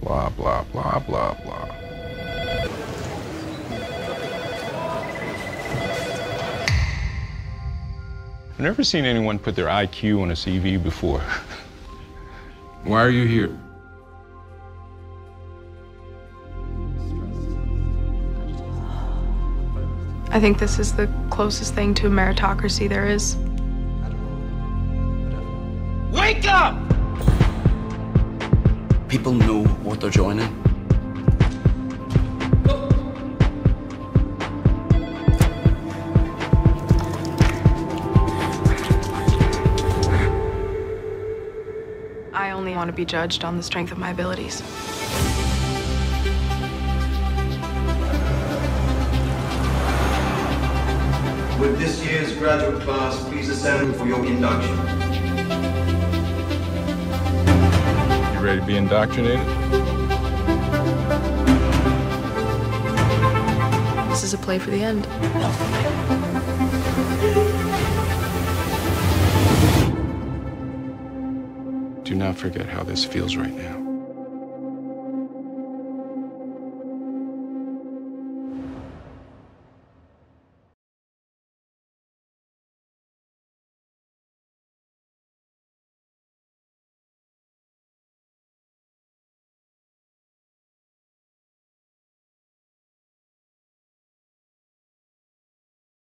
Blah, blah, blah, blah, blah. I've never seen anyone put their IQ on a CV before. Why are you here? I think this is the closest thing to a meritocracy there is. Wake up! People know what they're joining. I only want to be judged on the strength of my abilities. With this year's graduate class, please assemble for your induction. You ready to be indoctrinated? This is a play for the end. Do not forget how this feels right now.